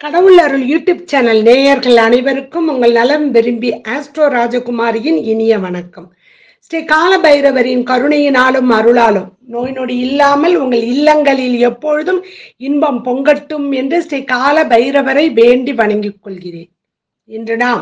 கடவுள் அருள் YouTube channel நேயர்கள் அனைவருக்கும் உங்கள் நலம் விரும்பி ஆஸ்ட்ரோ ராஜகுமாரியின் இனிய வணக்கம். ஸ்ரீ கால பைரவரின் கருணையினாலும் அருளாலும் நோய் நொடி இல்லாமல் உங்கள் இல்லங்களில் எப்பொழுதும் இன்பம் பொங்கட்டும் என்று ஸ்ரீ கால பைரவரை வேண்டி வணங்கிக் கொள்கிறேன். இன்று நாம்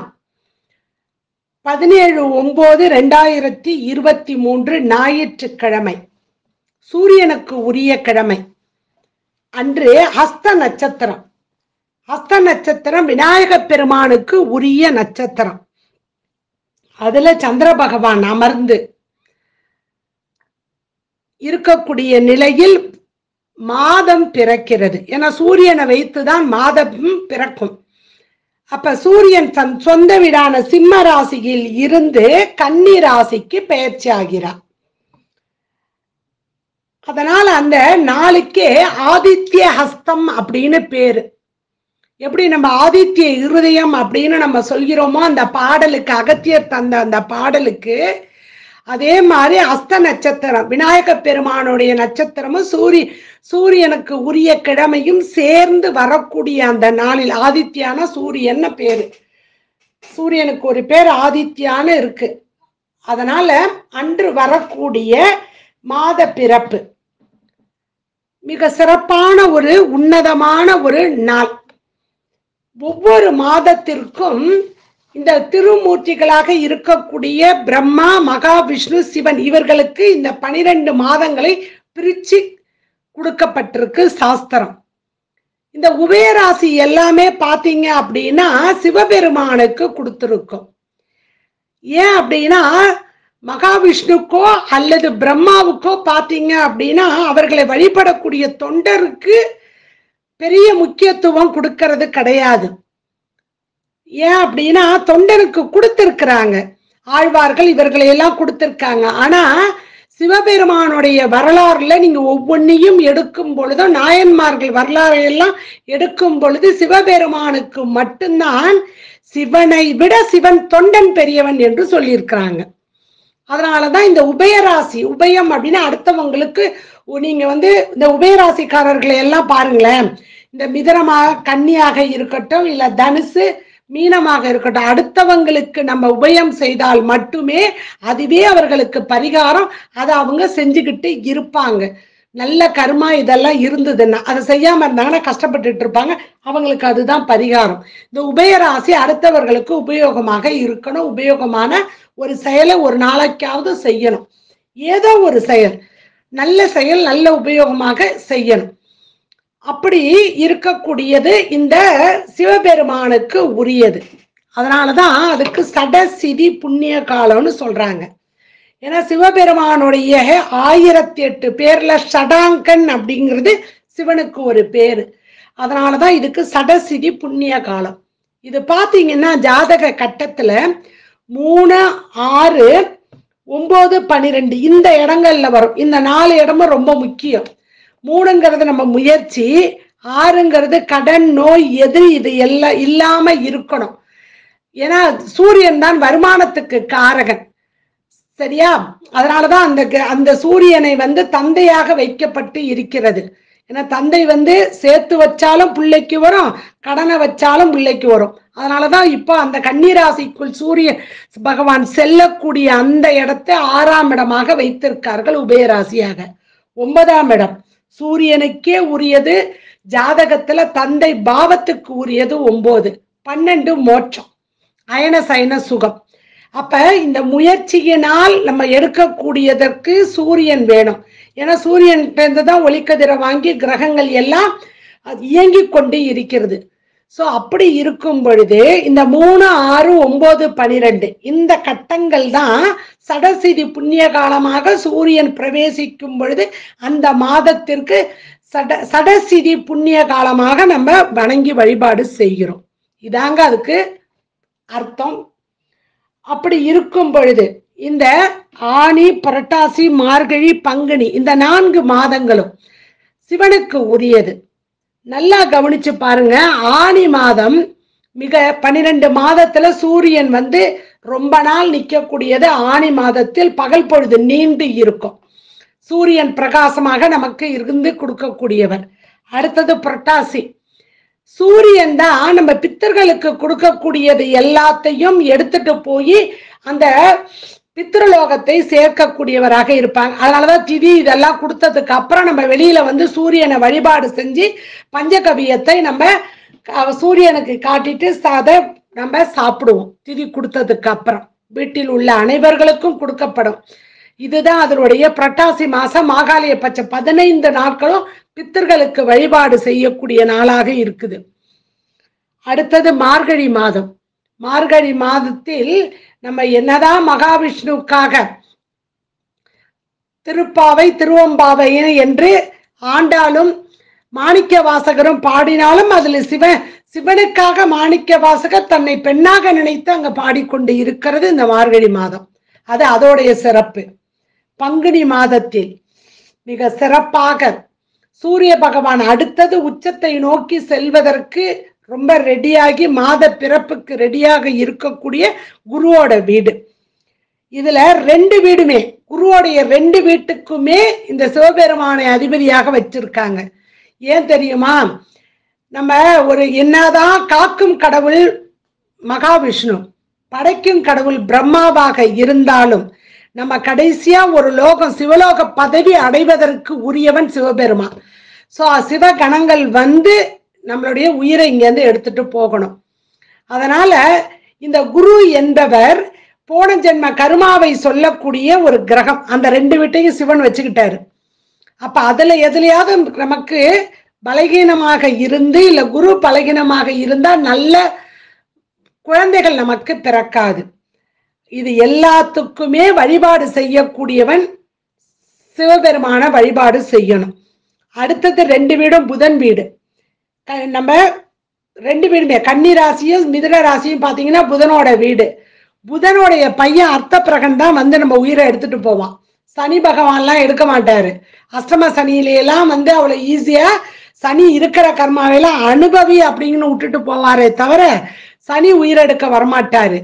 17/9/2023 ஞாயிற்றுக்கிழமை, சூரியனுக்கு உரிய கிழமை அன்று ஹஸ்த நட்சத்திரம். ஹஸ்த நட்சத்திரம் விநாயக பெருமானுக்கு உரிய நட்சத்திரம். அதுல சந்திர பகவான் அமர்ந்து இருக்கக்கூடிய நிலையில் மாதம் பிறக்கிறது. ஏன்னா சூரியனை வைத்துதான் மாதம் பிறக்கும். அப்ப சூரியன் தன் சொந்த வீடான சிம்ம ராசியில் இருந்து கன்னி ராசிக்கு பெயர்ச்சி ஆகிறார். அதனால அந்த நாளுக்கே ஆதித்ய ஹஸ்தம் அப்படின்னு பேரு. எப்படி நம்ம ஆதித்ய இருதயம் அப்படின்னு நம்ம சொல்கிறோமோ அந்த பாடலுக்கு, அகத்தியர் தந்த அந்த பாடலுக்கு, அதே மாதிரி ஹஸ்த நட்சத்திரம் விநாயக பெருமானுடைய நட்சத்திரமும் சூரியனுக்கு உரிய கிழமையும் சேர்ந்து வரக்கூடிய அந்த நாளில் ஆதித்யான சூரியன் பேரு. சூரியனுக்கு ஒரு பேர் ஆதித்யான இருக்கு. அதனால அன்று வரக்கூடிய மாத பிறப்பு மிக சிறப்பான ஒரு உன்னதமான ஒரு நாள். ஒவ்வொரு மாதத்திற்கும் இந்த திருமூர்த்திகளாக இருக்கக்கூடிய பிரம்மா, மகாவிஷ்ணு, சிவன் இவர்களுக்கு இந்த 12 மாதங்களை பிரிச்சு கொடுக்கப்பட்டிருக்கு சாஸ்திரம். இந்த உபயராசி எல்லாமே பாத்தீங்க அப்படின்னா சிவபெருமானுக்கு கொடுத்திருக்கும். ஏன் அப்படின்னா மகாவிஷ்ணுக்கோ அல்லது பிரம்மாவுக்கோ பாத்தீங்க அப்படின்னா அவர்களை வழிபடக்கூடிய தொண்டருக்கு பெரிய முக்கியத்துவம் கொடுக்கறது கிடையாது. ஏன் அப்படின்னா தொண்டனுக்கு கொடுத்திருக்கிறாங்க, ஆழ்வார்கள் இவர்களை எல்லாம் கொடுத்திருக்காங்க. ஆனா சிவபெருமானுடைய வரலாறுல நீங்க ஒவ்வொன்னையும் எடுக்கும் பொழுது, நாயன்மார்கள் வரலாறு எல்லாம் எடுக்கும் பொழுது சிவபெருமானுக்கு மட்டும்தான் சிவனை விட சிவன் தொண்டன் பெரியவன் என்று சொல்லியிருக்கிறாங்க. அதனாலதான் இந்த உபயராசி, உபயம் அப்படின்னா அடுத்தவங்களுக்கு, நீங்க இந்த உபயராசிக்காரர்களை எல்லாம் பாருங்களேன், இந்த மிதனமாக கன்னியாக இருக்கட்டும் இல்ல தனுசு மீனமாக இருக்கட்டும், அடுத்தவங்களுக்கு நம்ம உபயம் செய்தால் மட்டுமே அதுவே அவர்களுக்கு பரிகாரம். அதை அவங்க செஞ்சுக்கிட்டு இருப்பாங்க. நல்ல கர்மா இதெல்லாம் இருந்ததுன்னா, அதை செய்யாம இருந்தாங்கன்னா கஷ்டப்பட்டுட்டு இருப்பாங்க. அவங்களுக்கு அதுதான் பரிகாரம். இந்த உபயராசி அடுத்தவர்களுக்கு உபயோகமாக இருக்கணும். உபயோகமான ஒரு செயலை ஒரு நாளைக்காவது செய்யணும். ஏதோ ஒரு செயல், நல்ல செயல், நல்ல உபயோகமாக செய்யணும். அப்படி இருக்கக்கூடியது இந்த சிவபெருமானுக்கு உரியது. அதனாலதான் அதுக்கு சடசிதி புண்ணிய காலம்னு சொல்றாங்க. ஏன்னா சிவபெருமானுடைய 1008 பேர்ல ஷடாங்கன் அப்படிங்கிறது சிவனுக்கு ஒரு பேரு. அதனாலதான் இதுக்கு சடசிதி புண்ணிய காலம். இது பாத்தீங்கன்னா ஜாதக கட்டத்துல 3, 6, 9, 12 இந்த இடங்கள்ல வரும். இந்த 4 இடமும் ரொம்ப முக்கியம். 3ங்கிறது நம்ம முயற்சி, 6ங்கிறது கடன், நோய், எதிரி இது எல்லாம் இல்லாம இருக்கணும். ஏன்னா சூரியன் தான் வருமானத்துக்கு காரகன். சரியா? அதனாலதான் அந்த சூரியனை தந்தையாக வைக்கப்பட்டு இருக்கிறது. ஏன்னா தந்தை சேர்த்து வச்சாலும் பிள்ளைக்கு வரும், கடனை வச்சாலும் பிள்ளைக்கு வரும். அதனாலதான் இப்போ அந்த கன்னிராசிக்குள் சூரிய பகவான் செல்லக்கூடிய அந்த இடத்தை 6ஆம் இடமாக வைத்திருக்கார்கள் உபயராசியாக. 9ஆம் இடம் சூரியனுக்கே உரியது. ஜாதகத்துல தந்தை பாவத்துக்கு உரியது 9. 12 மோட்சம், அயன சயன சுகம். அப்ப இந்த முயற்சியினால் நம்ம எடுக்கக்கூடியதற்கு சூரியன் வேணும். ஏன்னா சூரியன் தான் ஒளிக்கதிரை வாங்கி கிரகங்கள் எல்லாம் இயங்கி கொண்டு இருக்கிறது. சோ அப்படி இருக்கும் பொழுது இந்த 3, 6, 9, 12 இந்த கட்டங்கள் தான் சடசிதி புண்ணிய காலமாக சூரியன் பிரவேசிக்கும் பொழுது அந்த மாதத்திற்கு சடசிதி புண்ணிய காலமாக நம்ம வணங்கி வழிபாடு செய்கிறோம். இதாங்க அதுக்கு அர்த்தம். அப்படி இருக்கும் பொழுது இந்த ஆனி, புரட்டாசி, மார்கழி, பங்குனி இந்த 4 மாதங்களும் சிவனுக்கு உரியது. நல்லா கவனிச்சு பாருங்க. ஆனி மாதம் மிக 12 மாதத்துல சூரியன் ரொம்ப நாள் நிற்கக்கூடியது. ஆனி மாதத்தில் பகல் பொழுது நீண்டு இருக்கும். சூரியன் பிரகாசமாக நமக்கு இருந்து கொடுக்கக்கூடியவர். அடுத்தது புரட்டாசி, சூரியன் தான் நம்ம பித்தர்களுக்கு கொடுக்கக்கூடியது எல்லாத்தையும் எடுத்துட்டு போய் அந்த பித்ருலோகத்தை சேர்க்கக்கூடியவராக இருப்பாங்க. அதனாலதான் திதி இதெல்லாம் கொடுத்ததுக்கு அப்புறம் நம்ம வெளியில வந்து சூரியனை வழிபாடு செஞ்சு பஞ்சகவியத்தை நம்ம சூரியனுக்கு காட்டிட்டு அதை நம்ம சாப்பிடுவோம். திதி கொடுத்ததுக்கு அப்புறம் வீட்டில் உள்ள அனைவர்களுக்கும் கொடுக்கப்படும். இதுதான் அதனுடைய புரட்டாசி மாசம் மாகாளிய பட்ச 15 நாட்களும் பித்தர்களுக்கு வழிபாடு செய்யக்கூடிய நாளாக இருக்குது. அடுத்தது மார்கழி மாதம். மார்கழி மாதத்தில் நம்ம என்னதான் மகாவிஷ்ணுவுக்காக திருப்பாவை திருவம்பாவை என்று ஆண்டாலும் மாணிக்க வாசகரும் பாடினாலும் அதுல சிவனுக்காக மாணிக்க வாசகர் தன்னை பெண்ணாக நினைத்து அங்க பாடிக்கொண்டு இருக்கிறது இந்த மார்கழி மாதம். அது அதோடைய சிறப்பு. பங்குனி மாதத்தில் மிக சிறப்பாக சூரிய பகவான் அடுத்தது உச்சத்தை நோக்கி செல்வதற்கு ரொம்ப ரெடியாகி மாத பிறப்புக்கு ரெடியாக இருக்கக்கூடிய குருவோட வீடு. இதுல 2 வீடுமே குருவோடைய 2 வீட்டுக்குமே இந்த சிவபெருமானை அதிபதியாக வச்சிருக்காங்க. ஏன் தெரியுமா? நம்ம ஒரு என்னதான் காக்கும் கடவுள் மகாவிஷ்ணு, படைக்கும் கடவுள் பிரம்மாவாக இருந்தாலும் நம்ம கடைசியா ஒரு லோகம் சிவலோக பதவி அடைவதற்கு உரியவன் சிவபெருமான். சோ சிவகணங்கள் வந்து நம்மளுடைய உயிரை இங்கேருந்து எடுத்துட்டு போகணும். அதனால இந்த குரு என்பவர் போன ஜென்ம கர்மாவை சொல்லக்கூடிய ஒரு கிரகம். அந்த 2 வீட்டையும் சிவன் வச்சுக்கிட்டாரு. அப்ப அதுல எதுலையாவது நமக்கு பலகீனமாக இருந்து இல்ல குரு பலகீனமாக இருந்தா நல்ல குழந்தைகள் நமக்கு பிறக்காது. இது எல்லாத்துக்குமே வழிபாடு செய்யக்கூடியவன் சிவபெருமான வழிபாடு செய்யணும். அடுத்தது 2 வீடும் புதன் வீடு. நம்ம 2 வீடுமே கன்னி ராசியும் மிதுன ராசியும் பாத்தீங்கன்னா புதனோட வீடு. புதனுடைய பையன் அர்த்த பிரகன் தான் வந்து நம்ம உயிரை எடுத்துட்டு போவான். சனி பகவான்லாம் எடுக்க மாட்டாரு. அஷ்டம சனியிலாம் வந்து அவ்வளவு ஈஸியா சனி இருக்கிற கர்மாவையெல்லாம் அனுபவி அப்படின்னு விட்டுட்டு போவாரே தவிர சனி உயிரெடுக்க வரமாட்டாரு.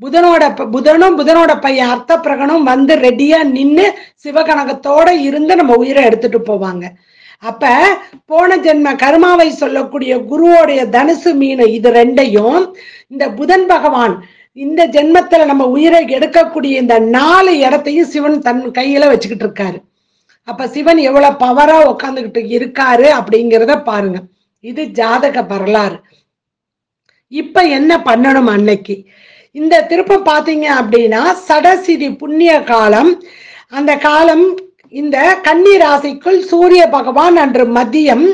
புதனோட பையன் அர்த்த பிரகனும் வந்து ரெடியா நின்று சிவகணகத்தோட இருந்து நம்ம உயிரை எடுத்துட்டு போவாங்க. அப்ப போன ஜென்ம கர்மாவை சொல்லக்கூடிய குருவோடைய தனுசு மீன் இது 2ஐயும் இந்த புதன் பகவான் இந்த ஜென்மத்துல நம்ம உயிரை எடுக்கக்கூடிய இந்த 4 இடத்தையும் சிவன் தன் கையில வச்சுக்கிட்டு இருக்காரு. அப்ப சிவன் எவ்வளவு பவரா உட்காந்துக்கிட்டு இருக்காரு அப்படிங்கிறத பாருங்க. இது ஜாதக வரலாறு. இப்ப என்ன பண்ணணும்? அன்னைக்கு இந்த திருப்பம் பாத்தீங்க அப்படின்னா சடசிதி புண்ணிய காலம். அந்த காலம் இந்த கன்னி ராசிக்குள் சூரிய பகவான் அன்று மதியம்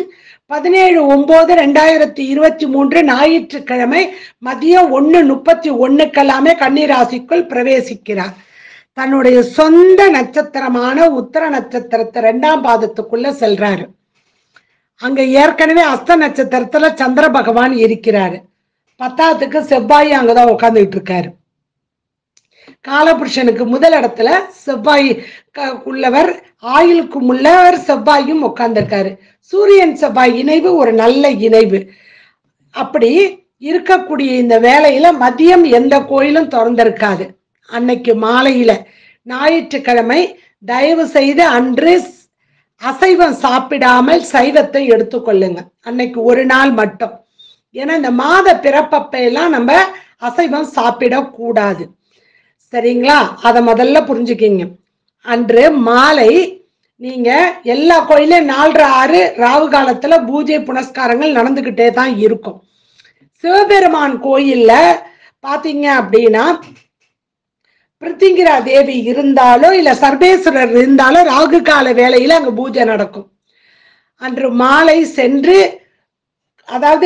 17/9/2023 ஞாயிற்றுக்கிழமை மதியம் 1:31 கன்னி ராசிக்குள் பிரவேசிக்கிறார். தன்னுடைய சொந்த நட்சத்திரமான உத்தர நட்சத்திரத்தை 2ஆம் பாதத்துக்குள்ள செல்றாரு. அங்க ஏற்கனவே அஸ்த நட்சத்திரத்துல சந்திர பகவான் இருக்கிறாரு. 10ஆவதுக்கு செவ்வாய் அங்கதான் உட்கார்ந்துட்டு இருக்காரு. காலபுருஷனுக்கு முதல் இடத்துல செவ்வாய் உள்ளவர், ஆயுளுக்கு உள்ளவர் செவ்வாயும் உட்கார்ந்துருக்காரு. சூரியன் செவ்வாய் இணைவு ஒரு நல்ல இணைவு. அப்படி இருக்கக்கூடிய இந்த வேலையில மதியம் எந்த கோயிலும் திறந்திருக்காது. அன்னைக்கு மாலையில ஞாயிற்றுக்கிழமை தயவு செய்து அன்று அசைவம் சாப்பிடாமல் சைவத்தை எடுத்துக்கொள்ளுங்க. அன்னைக்கு ஒரு நாள் மட்டும். ஏன்னா இந்த மாத பிறப்பையெல்லாம் நம்ம அசைவம் சாப்பிடக்கூடாது. சரிங்களா? அதை முதல்ல புரிஞ்சுக்கிங்க. அன்று மாலை நீங்க எல்லா கோயிலும் 4:30 ராவு காலத்துல பூஜை புனஸ்காரங்கள் நடந்துகிட்டே தான் இருக்கும். சிவபெருமான் கோயில்ல பாத்தீங்க அப்படின்னா பிரித்திங்கிரா தேவி இருந்தாலோ இல்ல சர்வேஸ்வரர் இருந்தாலோ ராகு கால வேளையில அங்க பூஜை நடக்கும். அன்று மாலை சென்று, அதாவது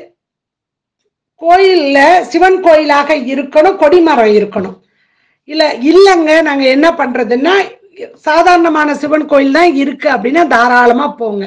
கோயில்ல சிவன் கோயிலாக இருக்கணும், கொடிமரம் இருக்கணும். இல்லைங்க நாங்க என்ன பண்றதுன்னா சாதாரணமான சிவன் கோயில் தான் இருக்கு அப்படின்னா தாராளமா போங்க.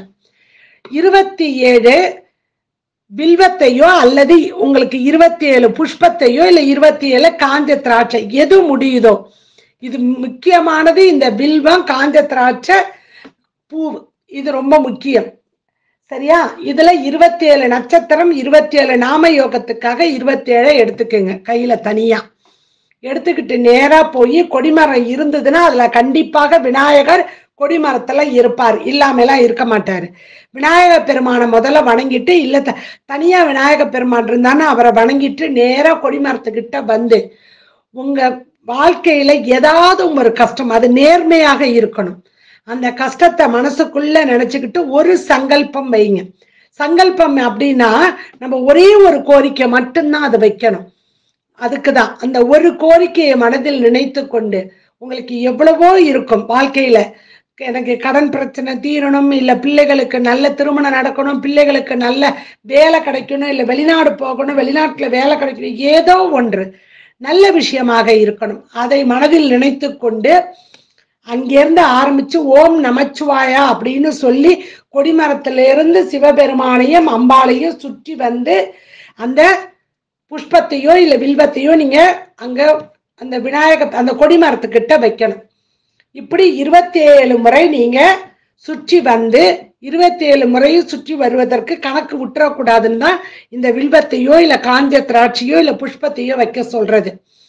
27 வில்வத்தையோ அல்லது உங்களுக்கு 27 புஷ்பத்தையோ இல்ல 27 காஞ்ச திராட்சை எது முடியுதோ. இது முக்கியமானது. இந்த வில்வம், காஞ்ச திராட்சை, பூ, இது ரொம்ப முக்கியம். சரியா? இதுல 27 நட்சத்திரம், 27 நாம யோகத்துக்காக 27 எடுத்துக்கோங்க கையில தனியா. எடுத்துக்கிட்டு நேரா போய் கொடிமரம் இருந்ததுன்னா அதுல கண்டிப்பாக விநாயகர் கொடிமரத்துல இருப்பார், இல்லாமலாம் இருக்க மாட்டாரு. விநாயக பெருமானை முதல்ல வணங்கிட்டு, இல்ல தனியா விநாயக பெருமான் இருந்தான்னு அவரை வணங்கிட்டு நேரா கொடிமரத்துக்கிட்ட வந்து, உங்க வாழ்க்கையில ஏதாவது ஒரு கஷ்டம், அது நேர்மையாக இருக்கணும், அந்த கஷ்டத்தை மனசுக்குள்ள நினைச்சுக்கிட்டு ஒரு சங்கல்பம் வைங்க. சங்கல்பம் அப்படின்னா நம்ம ஒரே ஒரு கோரிக்கை மட்டும்தான் அதை வைக்கணும். அதுக்குதான் அந்த ஒரு கோரிக்கையை மனதில் நினைத்து கொண்டு, உங்களுக்கு எவ்வளவோ இருக்கும் வாழ்க்கையில, எனக்கு கடன் பிரச்சனை தீரணும், இல்ல பிள்ளைகளுக்கு நல்ல திருமணம் நடக்கணும், பிள்ளைகளுக்கு நல்ல வேலை கிடைக்கணும், இல்ல வெளிநாடு போகணும், வெளிநாட்டுல வேலை கிடைக்கணும், ஏதோ ஒன்று நல்ல விஷயமாக இருக்கணும். அதை மனதில் நினைத்து கொண்டு அங்கிருந்து ஆரம்பிச்சு ஓம் நமச்சிவாயா அப்படின்னு சொல்லி கொடிமரத்திலிருந்து சிவபெருமானையும் அம்பாளையும் சுற்றி வந்து அந்த புஷ்பத்தையோ இல்ல வில்வத்தையோ நீங்க அங்க அந்த அந்த கொடிமரத்துக்கிட்ட வைக்கணும். இப்படி 27 முறை நீங்க சுற்றி வந்து, 27 முறையும் சுற்றி வருவதற்கு கணக்கு விட்டுறக்கூடாதுன்னு தான் இந்த வில்வத்தையோ இல்ல காஞ்ச திராட்சையோ இல்ல புஷ்பத்தையோ வைக்க சொல்றது.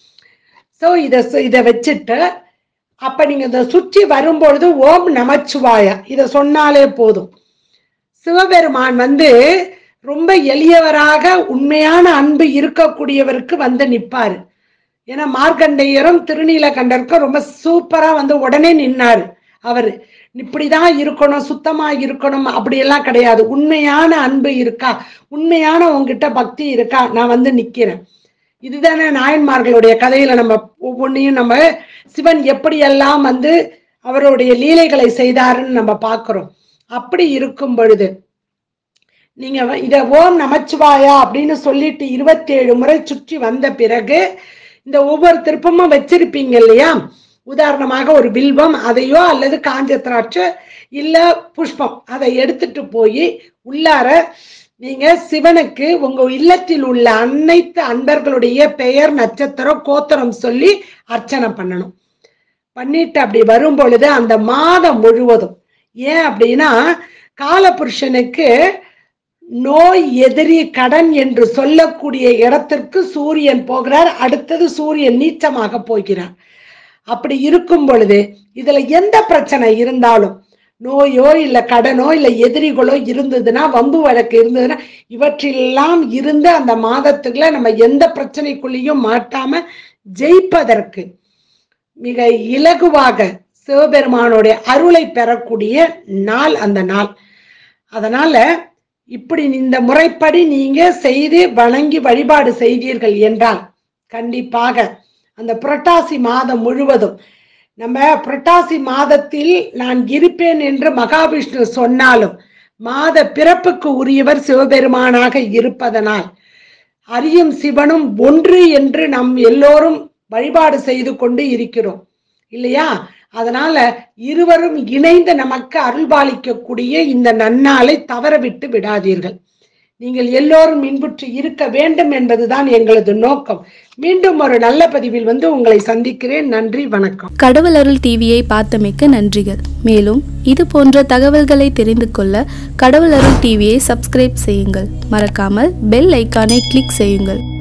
சோ இத வச்சுட்டு அப்ப நீங்க இதை சுற்றி வரும்பொழுது ஓம் நமச்சிவாயா இத சொன்னாலே போதும். சிவபெருமான் வந்து ரொம்ப எளியவராக உண்மையான அன்பு இருக்கக்கூடியவருக்கு வந்து நிப்பாரு. ஏன்னா மார்க்கண்டேயரும் திருநீலகண்டருக்கும் ரொம்ப சூப்பரா வந்து உடனே நின்னாரு. அவரு இப்படிதான் இருக்கணும், சுத்தமா இருக்கணும் அப்படியெல்லாம் கிடையாது. உண்மையான அன்பு இருக்கா, உண்மையான உங்ககிட்ட பக்தி இருக்கா, நான் வந்து நிக்கிறேன். இதுதானே நாயன்மார்களுடைய கதையில நம்ம ஒவ்வொன்றையும் நம்ம சிவன் எப்படியெல்லாம் வந்து அவருடைய லீலைகளை செய்தாருன்னு நம்ம பார்க்கிறோம். அப்படி இருக்கும் பொழுது நீங்க இத ஓம் நமச்சிவாயா அப்படின்னு சொல்லிட்டு 27 முறை சுற்றி வந்த பிறகு இந்த ஒவ்வொரு திருப்பமும் வச்சிருப்பீங்க இல்லையா, உதாரணமாக ஒரு வில்வம் அதையோ அல்லது காஞ்ச திராட்சை இல்ல புஷ்பம் அதை எடுத்துட்டு போய் உள்ளார நீங்க சிவனுக்கு உங்க இல்லத்தில் உள்ள அனைத்து அன்பர்களுடைய பெயர் நட்சத்திரம் கோத்திரம் சொல்லி அர்ச்சனை பண்ணணும். பண்ணிட்டு அப்படி வரும் பொழுது அந்த மாதம் முழுவதும், ஏன் அப்படின்னா காலபுருஷனுக்கு நோய் எதிரி கடன் என்று சொல்லக்கூடிய இடத்திற்கு சூரியன் போகிறார், அடுத்தது சூரியன் நீச்சமாக போகிறார். அப்படி இருக்கும் பொழுது இதுல எந்த பிரச்சனை இருந்தாலும், நோயோ இல்ல கடனோ இல்ல எதிரிகளோ இருந்ததுன்னா, வம்பு வழக்கு இருந்ததுன்னா, இவற்றெல்லாம் இருந்து அந்த மாதத்துக்குள்ள நம்ம எந்த பிரச்சனைக்குள்ளேயும் மாட்டாம ஜெயிப்பதற்கு மிக இலகுவாக சிவபெருமானுடைய அருளை பெறக்கூடிய நாள் அந்த நாள். அதனால இப்படி இந்த முறைப்படி நீங்க செய்து வணங்கி வழிபாடு செய்தீர்கள் என்றால் கண்டிப்பாக அந்த புரட்டாசி மாதம் முழுவதும், நம்ம புரட்டாசி மாதத்தில் நான் இருப்பேன் என்று மகாவிஷ்ணு சொன்னாலும் மாத பிறப்புக்கு உரியவர் சிவபெருமானாக இருப்பதனால் அறியும் சிவனும் ஒன்று என்று நம் எல்லோரும் வழிபாடு செய்து கொண்டு இருக்கிறோம் இல்லையா. அதனால இருவரும் இணைந்து நமக்கு அருள்பாலிக்கக்கூடிய இந்த நன்னாளை தவறவிட்டு விடாதீர்கள். நீங்கள் எல்லோரும் இன்புற்று இருக்க வேண்டும் என்பதுதான் எங்களது நோக்கம். மீண்டும் ஒரு நல்ல பதிவில் வந்து உங்களை சந்திக்கிறேன். நன்றி, வணக்கம். கடவுள் அருள் டிவியை பார்த்தமைக்கு நன்றிகள். மேலும் இது போன்ற தகவல்களை தெரிந்து கொள்ள கடவுள் அருள் டிவியை சப்ஸ்கிரைப் செய்யுங்கள். மறக்காமல் பெல் ஐக்கானை கிளிக் செய்யுங்கள்.